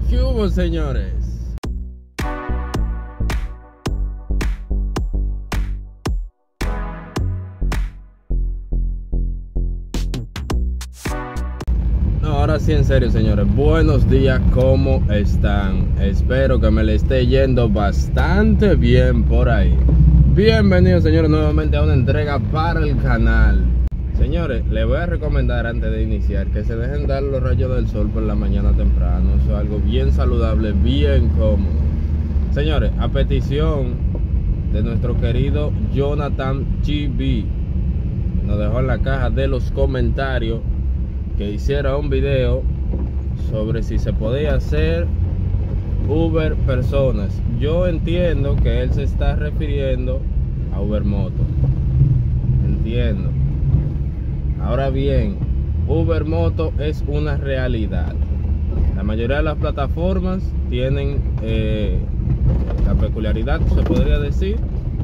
¿Qué hubo, señores? No, ahora sí, en serio, señores. Buenos días, ¿cómo están? Espero que me le esté yendo bastante bien por ahí. Bienvenidos, señores, nuevamente a una entrega para el canal. Señores, les voy a recomendar antes de iniciar que se dejen dar los rayos del sol por la mañana temprano. Eso es algo bien saludable, bien cómodo. Señores, a petición de nuestro querido Jonathan GB, nos dejó en la caja de los comentarios que hiciera un video sobre si se podía hacer Uber personas. Yo entiendo que él se está refiriendo a Uber Moto, entiendo. Ahora bien, Uber Moto es una realidad. La mayoría de las plataformas tienen la peculiaridad, se podría decir,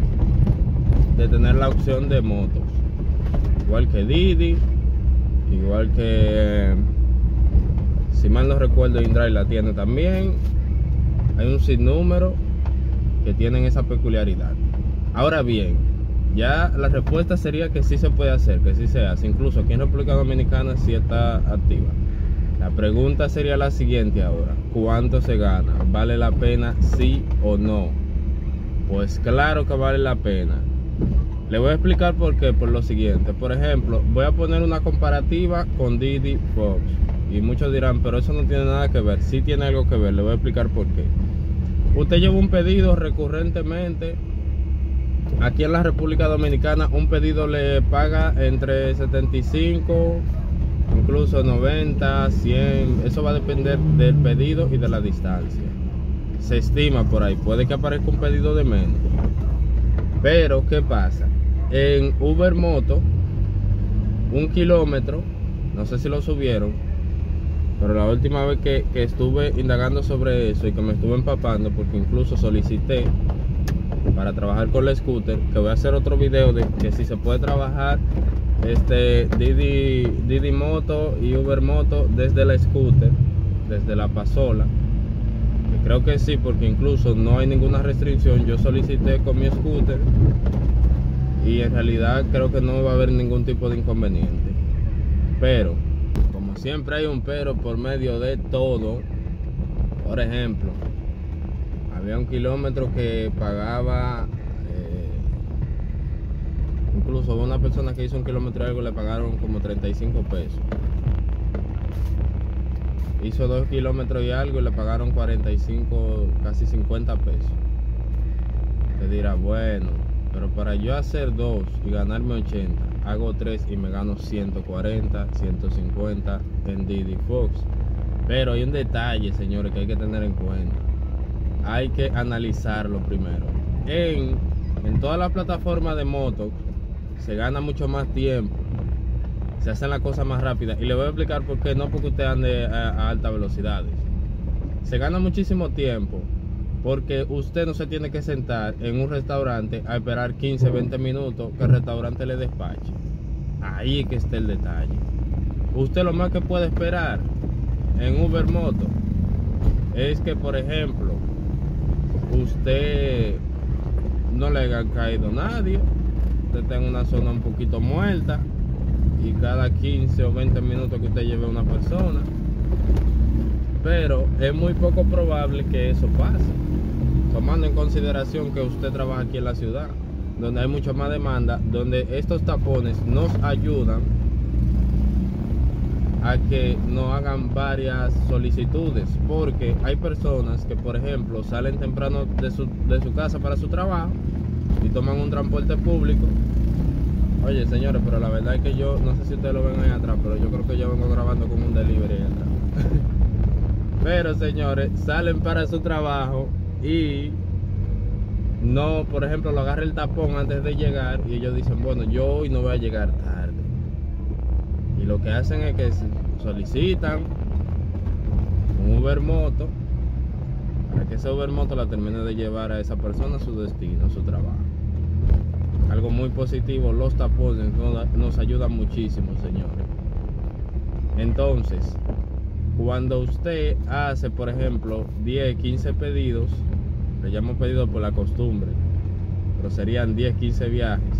de tener la opción de motos, igual que Didi, igual que, si mal no recuerdo, InDrive la tiene también. Hay un sinnúmero que tienen esa peculiaridad. Ahora bien, ya la respuesta sería que sí se puede hacer, que sí se hace. Incluso aquí en República Dominicana sí está activa. La pregunta sería la siguiente ahora: ¿cuánto se gana? ¿Vale la pena, sí o no? Pues claro que vale la pena. Le voy a explicar por qué. Por lo siguiente: por ejemplo, voy a poner una comparativa con Didi Fox. Y muchos dirán, pero eso no tiene nada que ver. Sí tiene algo que ver, le voy a explicar por qué. Usted lleva un pedido recurrentemente. Aquí en la República Dominicana un pedido le paga entre 75, incluso 90, 100. Eso va a depender del pedido y de la distancia. Se estima por ahí, puede que aparezca un pedido de menos. Pero ¿qué pasa? En Uber Moto, 1 kilómetro, no sé si lo subieron, pero la última vez que estuve indagando sobre eso y que me estuve empapando, porque incluso solicité para trabajar con la scooter, que voy a hacer otro video de que si se puede trabajar Didi Moto y Uber Moto desde la scooter, desde la pasola. Creo que sí, porque incluso no hay ninguna restricción. Yo solicité con mi scooter y en realidad creo que no va a haber ningún tipo de inconveniente. Pero, como siempre hay un pero por medio de todo. Por ejemplo, había 1 kilómetro que pagaba, incluso una persona que hizo 1 kilómetro y algo le pagaron como 35 pesos. Hizo 2 kilómetros y algo y le pagaron 45, casi 50 pesos. Te dirá, bueno, pero para yo hacer 2 y ganarme 80, hago 3 y me gano 140, 150 en Didi Fox. Pero hay un detalle, señores, que hay que tener en cuenta. Hay que analizarlo primero. En todas las plataformas de motos se gana mucho más tiempo, se hacen las cosas más rápidas. Y le voy a explicar por qué. No porque usted ande a altas velocidades. Se gana muchísimo tiempo porque usted no se tiene que sentar en un restaurante a esperar 15, 20 minutos que el restaurante le despache. Ahí es que está el detalle. Usted lo más que puede esperar en Uber Moto es que, por ejemplo, usted no le haya caído nadie, usted está en una zona un poquito muerta, y cada 15 o 20 minutos que usted lleve a una persona. Pero es muy poco probable que eso pase, tomando en consideración que usted trabaja aquí en la ciudad, donde hay mucha más demanda, donde estos tapones nos ayudan a que no hagan varias solicitudes, porque hay personas que, por ejemplo, salen temprano de su casa para su trabajo y toman un transporte público. Oye, señores, pero la verdad es que yo, no sé si ustedes lo ven ahí atrás, pero yo creo que yo vengo grabando como un delivery ahí atrás. Pero, señores, salen para su trabajo y no, por ejemplo, lo agarra el tapón antes de llegar y ellos dicen, bueno, yo hoy no voy a llegar tarde. Y lo que hacen es que solicitan un Uber Moto para que ese Uber Moto la termine de llevar a esa persona a su destino, a su trabajo. Algo muy positivo. Los tapones nos ayudan muchísimo, señores. Entonces, cuando usted hace, por ejemplo, 10, 15 pedidos, le llamo pedido por la costumbre, pero serían 10, 15 viajes,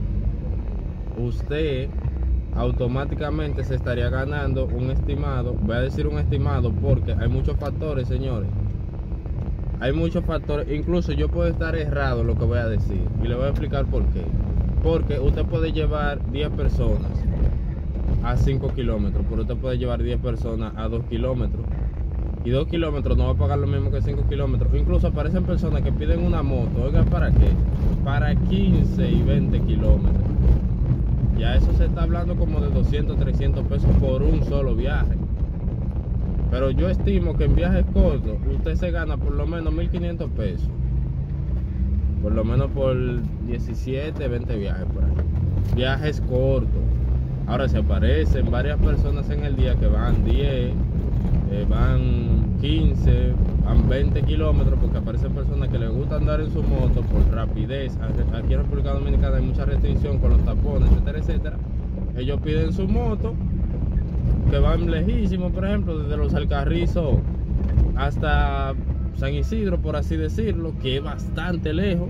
usted automáticamente se estaría ganando un estimado. Voy a decir un estimado porque hay muchos factores, señores. Hay muchos factores, incluso yo puedo estar errado en lo que voy a decir, y le voy a explicar por qué. Porque usted puede llevar 10 personas a 5 kilómetros, pero usted puede llevar 10 personas a 2 kilómetros. Y 2 kilómetros no va a pagar lo mismo que 5 kilómetros. Incluso aparecen personas que piden una moto, oiga, ¿para qué? Para 15 y 20 kilómetros. Ya eso se está hablando como de 200, 300 pesos por un solo viaje. Pero yo estimo que en viajes cortos usted se gana por lo menos 1.500 pesos. Por lo menos por 17, 20 viajes por ahí. Viajes cortos. Ahora se aparecen varias personas en el día que van 10, van 15, van 20 kilómetros, porque aparecen personas que les gusta andar en su moto por rapidez. Aquí en República Dominicana hay mucha restricción con los tapones, etcétera, etcétera. Ellos piden su moto, que van lejísimos, por ejemplo, desde Los Alcarrizos hasta San Isidro, por así decirlo, que es bastante lejos.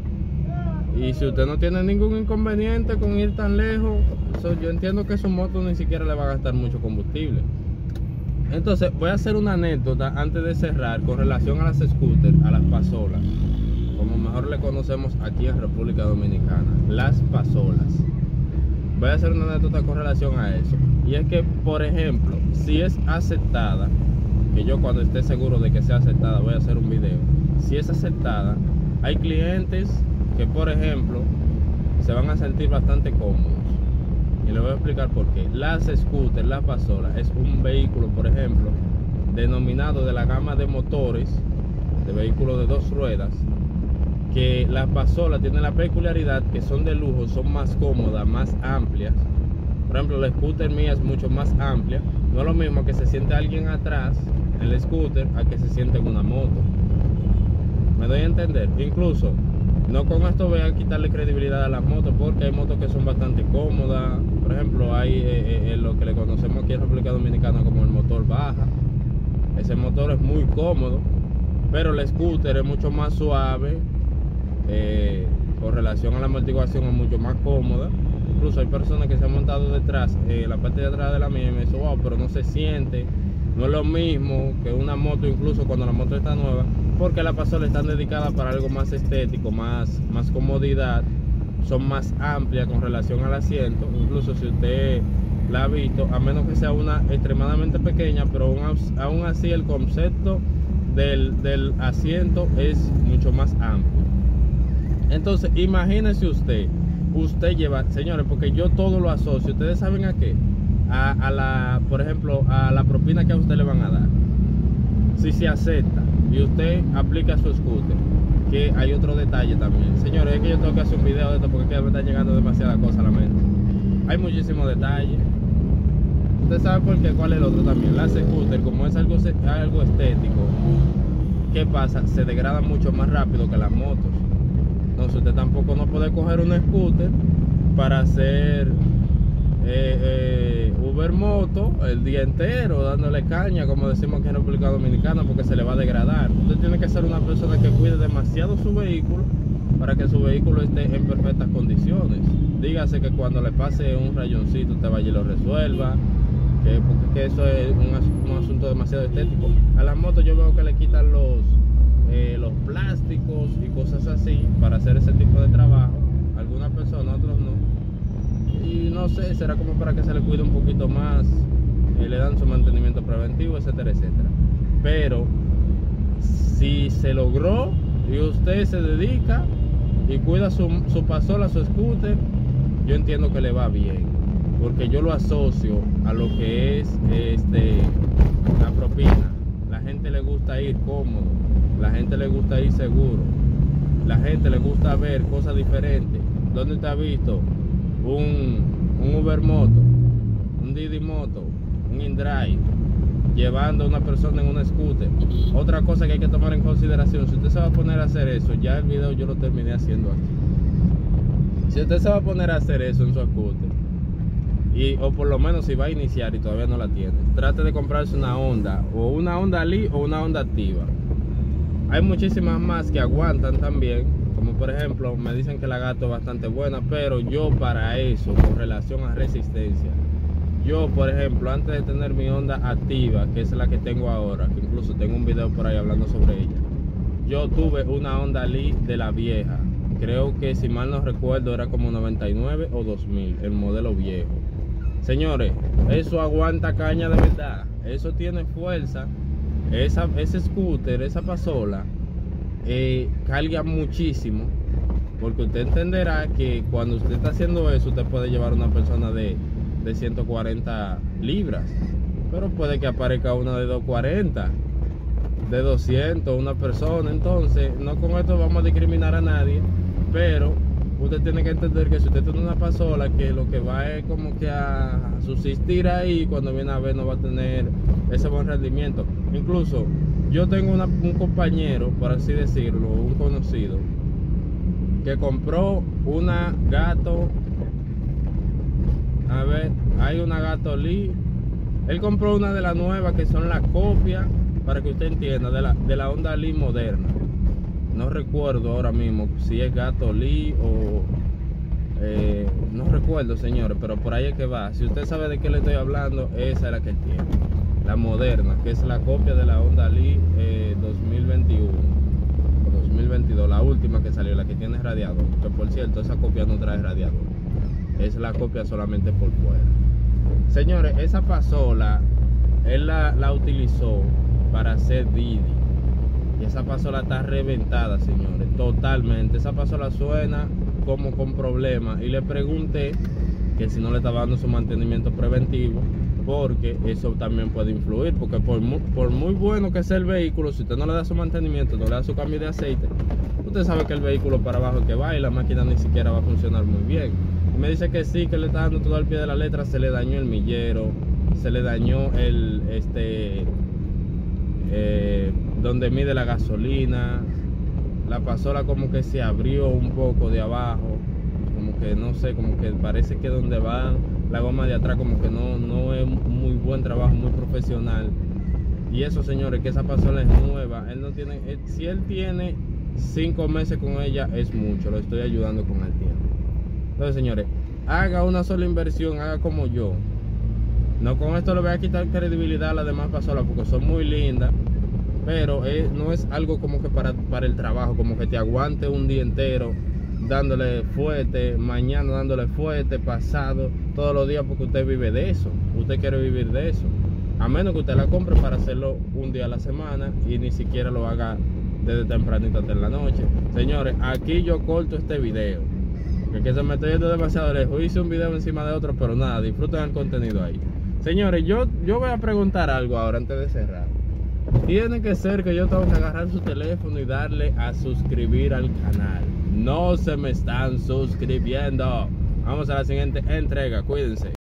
Y si usted no tiene ningún inconveniente con ir tan lejos, yo entiendo que su moto ni siquiera le va a gastar mucho combustible. Entonces voy a hacer una anécdota antes de cerrar con relación a las scooters, a las pasolas, como mejor le conocemos aquí en República Dominicana, las pasolas. Voy a hacer una anécdota con relación a eso. Y es que, por ejemplo, si es aceptada, que yo cuando esté seguro de que sea aceptada voy a hacer un video. Si es aceptada, hay clientes que, por ejemplo, se van a sentir bastante cómodos. Y le voy a explicar por qué. Las scooters, las pasolas, es un vehículo, por ejemplo, denominado de la gama de motores, de vehículos de 2 ruedas, que las pasolas tienen la peculiaridad que son de lujo, son más cómodas, más amplias. Por ejemplo, la scooter mía es mucho más amplia. No es lo mismo que se siente alguien atrás en el scooter a que se siente en una moto. ¿Me doy a entender? Incluso, no con esto voy a quitarle credibilidad a las motos, porque hay motos que son bastante cómodas. Por ejemplo, hay lo que le conocemos aquí en República Dominicana como el motor baja. Ese motor es muy cómodo, pero el scooter es mucho más suave. Con relación a la amortiguación es mucho más cómoda. Incluso hay personas que se han montado detrás, la parte de atrás de la mía, y me dicen, wow, pero no se siente. No es lo mismo que una moto, incluso cuando la moto está nueva, porque las pasolas están dedicadas para algo más estético, más comodidad. Son más amplias con relación al asiento. Incluso si usted la ha visto, a menos que sea una extremadamente pequeña, pero aún así el concepto del asiento es mucho más amplio. Entonces, imagínese usted lleva, señores, porque yo todo lo asocio, ustedes saben a qué, por ejemplo, a la propina que a usted le van a dar. Si se acepta y usted aplica su scooter, que hay otro detalle también, señores, es que yo tengo que hacer un video de esto porque es que me están llegando demasiadas cosas a la mente. Hay muchísimos detalles. Usted sabe por qué, cuál es el otro también. La scooter, como es algo estético, ¿qué pasa? Se degrada mucho más rápido que las motos. Entonces usted tampoco no puede coger un scooter para hacer Uber moto el día entero dándole caña, como decimos aquí en República Dominicana, porque se le va a degradar. Usted tiene que ser una persona que cuide demasiado su vehículo para que su vehículo esté en perfectas condiciones. Dígase que cuando le pase un rayoncito usted vaya y lo resuelva, porque eso es un asunto demasiado estético. A las motos yo veo que le quitan los plásticos y cosas así para hacer ese tipo de trabajo. Algunas personas, otros no. Y no sé, será como para que se le cuide un poquito más, le dan su mantenimiento preventivo, etcétera, etcétera. Pero si se logró y usted se dedica y cuida su pasola, su scooter, yo entiendo que le va bien, porque yo lo asocio a lo que es la propina. La gente le gusta ir cómodo, la gente le gusta ir seguro, la gente le gusta ver cosas diferentes. ¿Dónde te ha visto un Uber moto, un Didi moto, un InDrive llevando a una persona en una scooter? Otra cosa que hay que tomar en consideración, si usted se va a poner a hacer eso, ya el video yo lo terminé haciendo aquí. Si usted se va a poner a hacer eso en su scooter, o por lo menos si va a iniciar y todavía no la tiene, trate de comprarse una Honda, o una Honda Lee o una Honda Activa. Hay muchísimas más que aguantan también, como por ejemplo me dicen que la Gato es bastante buena, pero yo para eso, con relación a resistencia, yo por ejemplo antes de tener mi Honda Activa, que es la que tengo ahora, que incluso tengo un video por ahí hablando sobre ella, yo tuve una Honda Lee de la vieja, creo que si mal no recuerdo era como 99 o 2000, el modelo viejo. Señores, eso aguanta caña de verdad, eso tiene fuerza. Ese scooter, esa pasola, carga muchísimo, porque usted entenderá que cuando usted está haciendo eso, usted puede llevar una persona de 140 libras, pero puede que aparezca una de 240, de 200, una persona. Entonces, no con esto vamos a discriminar a nadie, pero usted tiene que entender que si usted tiene una pasola, que lo que va es como que a subsistir ahí, cuando viene a ver no va a tener ese buen rendimiento. Incluso yo tengo un compañero, por así decirlo, un conocido, que compró una Gato, a ver, hay una Gato Lee. Él compró una de las nuevas que son la copia, para que usted entienda, de la Honda Lee moderna. No recuerdo ahora mismo si es Gato Lee o no recuerdo, señores, pero por ahí es que va. Si usted sabe de qué le estoy hablando, esa es la que él tiene, la moderna, que es la copia de la Honda Lee 2021 o 2022, la última que salió, la que tiene radiador, que por cierto esa copia no trae radiador, es la copia solamente por fuera. Señores, esa pasola él la utilizó para hacer Didi, y esa pasola está reventada, señores, totalmente. Esa pasola suena como con problemas, y le pregunté que si no le estaba dando su mantenimiento preventivo, porque eso también puede influir, porque por muy bueno que sea el vehículo, si usted no le da su mantenimiento, no le da su cambio de aceite, usted sabe que el vehículo para abajo que va y la máquina ni siquiera va a funcionar muy bien. Y me dice que sí, que le está dando todo al pie de la letra. Se le dañó el millero, se le dañó el donde mide la gasolina, la pasola como que se abrió un poco de abajo, como que no sé, como que parece que donde va la goma de atrás como que no es muy buen trabajo, muy profesional. Y eso, señores, que esa pasola es nueva. Él no tiene, si él tiene 5 meses con ella, es mucho, lo estoy ayudando con el tiempo. Entonces, señores, haga una sola inversión, haga como yo. No con esto le voy a quitar credibilidad a las demás pasolas, porque son muy lindas, pero no es algo como que para el trabajo, como que te aguante un día entero dándole fuerte, mañana dándole fuerte, pasado, todos los días, porque usted vive de eso, usted quiere vivir de eso, a menos que usted la compre para hacerlo un día a la semana y ni siquiera lo haga desde tempranito hasta en la noche. Señores, aquí yo corto este video, porque se me está yendo demasiado lejos. Hice un video encima de otro, pero nada, disfruten el contenido ahí. Señores, yo voy a preguntar algo ahora antes de cerrar. Tiene que ser que yo tengo que agarrar su teléfono y darle a suscribir al canal. No se me están suscribiendo. Vamos a la siguiente entrega, cuídense.